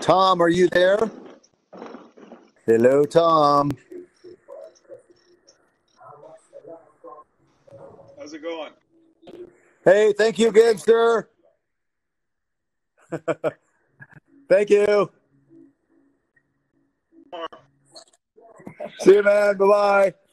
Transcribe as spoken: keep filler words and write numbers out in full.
Tom, are you there? Hello, Tom. How's it going? Hey, thank you again, sir. Thank you. See you, man. Bye-bye.